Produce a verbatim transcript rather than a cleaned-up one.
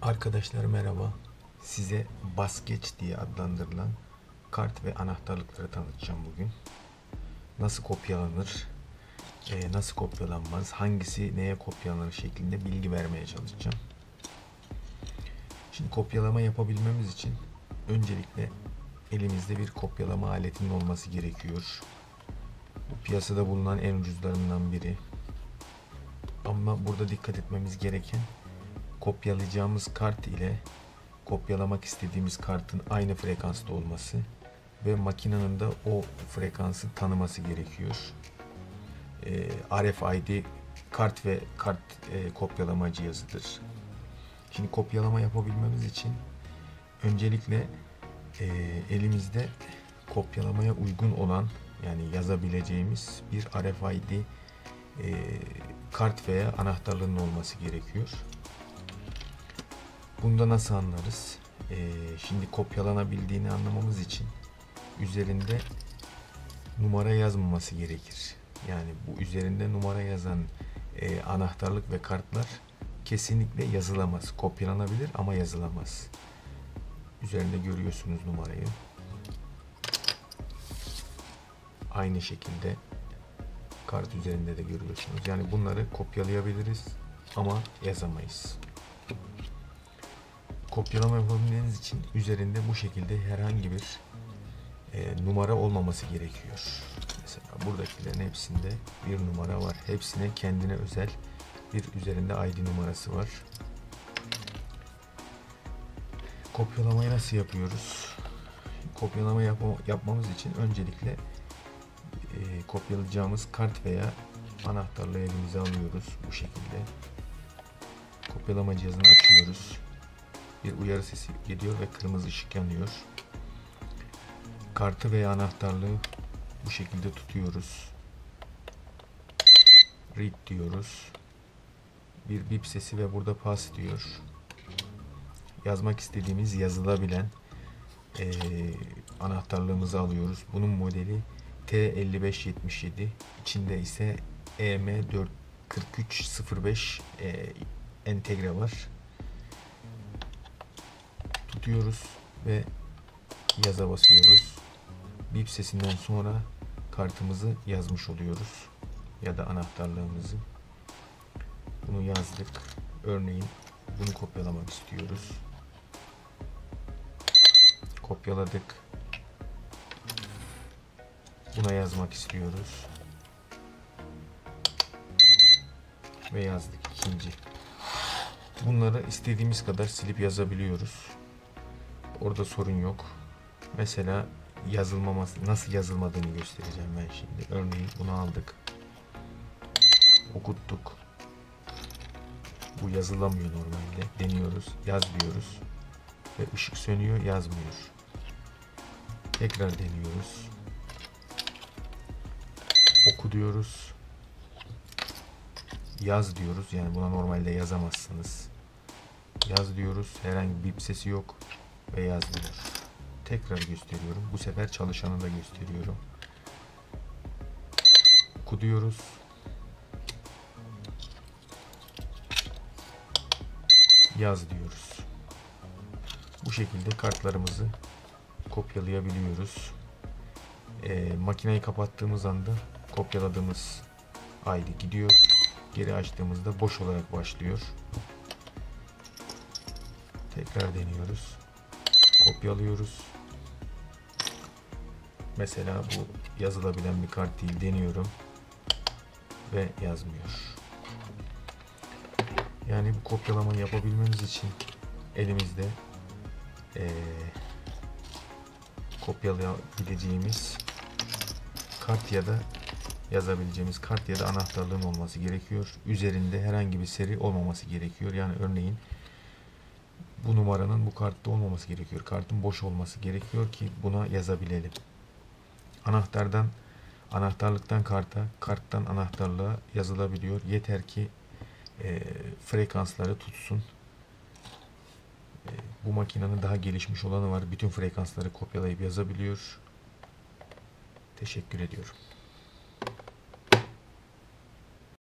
Arkadaşlar merhaba. Size bas geç diye adlandırılan kart ve anahtarlıkları tanıtacağım bugün. Nasıl kopyalanır, e, nasıl kopyalanmaz, hangisi neye kopyalanır şeklinde bilgi vermeye çalışacağım. Şimdi kopyalama yapabilmemiz için öncelikle elimizde bir kopyalama aletinin olması gerekiyor. Bu piyasada bulunan en ucuzlarından biri. Ama burada dikkat etmemiz gereken, kopyalayacağımız kart ile kopyalamak istediğimiz kartın aynı frekansta olması ve makinenin de o frekansı tanıması gerekiyor. E, R F I D kart ve kart e, kopyalama cihazıdır. Şimdi kopyalama yapabilmemiz için öncelikle e, elimizde kopyalamaya uygun olan, yani yazabileceğimiz bir R F I D e, kart veya anahtarlığının olması gerekiyor. Bunda nasıl anlarız? Ee, şimdi kopyalanabildiğini anlamamız için üzerinde numara yazmaması gerekir. Yani bu üzerinde numara yazan e, anahtarlık ve kartlar kesinlikle yazılamaz. Kopyalanabilir ama yazılamaz. Üzerinde görüyorsunuz numarayı. Aynı şekilde kart üzerinde de görüyorsunuz. Yani bunları kopyalayabiliriz ama yazamayız. Kopyalama yapabilmeniz için üzerinde bu şekilde herhangi bir e, numara olmaması gerekiyor. Mesela buradakilerin hepsinde bir numara var. Hepsine kendine özel bir üzerinde I D numarası var. Kopyalamayı nasıl yapıyoruz? Kopyalama yap yapmamız için öncelikle e, kopyalayacağımız kart veya anahtarlığı elimize alıyoruz. Bu şekilde kopyalama cihazını açıyoruz. Bir uyarı sesi geliyor ve kırmızı ışık yanıyor. Kartı veya anahtarlığı bu şekilde tutuyoruz. Read diyoruz. Bir bip sesi ve burada pass diyor. Yazmak istediğimiz, yazılabilen e, anahtarlığımızı alıyoruz. Bunun modeli T elli beş yetmiş yedi. İçinde ise E M dört kırk üç sıfır beş e, entegre var. Tutuyoruz ve yaza basıyoruz. Bip sesinden sonra kartımızı yazmış oluyoruz ya da anahtarlığımızı. Bunu yazdık. Örneğin bunu kopyalamak istiyoruz. Kopyaladık. Buna yazmak istiyoruz. Ve yazdık ikinci. Bunları istediğimiz kadar silip yazabiliyoruz. Orada sorun yok. Mesela yazılmaması, nasıl yazılmadığını göstereceğim ben şimdi. Örneğin bunu aldık. Okuttuk. Bu yazılamıyor normalde. Deniyoruz. Yaz diyoruz. Ve ışık sönüyor, yazmıyor. Tekrar deniyoruz. Oku diyoruz. Yaz diyoruz. Yani buna normalde yazamazsınız. Yaz diyoruz. Herhangi bir bip sesi yok. Ve yazmıyor. Tekrar gösteriyorum. Bu sefer çalışanı da gösteriyorum. Oku diyoruz. Yaz diyoruz. Bu şekilde kartlarımızı kopyalayabiliyoruz. E, makineyi kapattığımız anda kopyaladığımız I D gidiyor. Geri açtığımızda boş olarak başlıyor. Tekrar deniyoruz. Kopyalıyoruz. Mesela bu yazılabilen bir kart değil, deniyorum ve yazmıyor. Yani bu kopyalamayı yapabilmemiz için elimizde ee, kopyalayabileceğimiz kart ya da yazabileceğimiz kart ya da anahtarlığın olması gerekiyor. Üzerinde herhangi bir seri olmaması gerekiyor. Yani örneğin bu numaranın bu kartta olmaması gerekiyor. Kartın boş olması gerekiyor ki buna yazabilelim. Anahtardan, anahtarlıktan karta, karttan anahtarlığa yazılabiliyor. Yeter ki e, frekansları tutsun. E, bu makinenin daha gelişmiş olanı var. Bütün frekansları kopyalayıp yazabiliyor. Teşekkür ediyorum.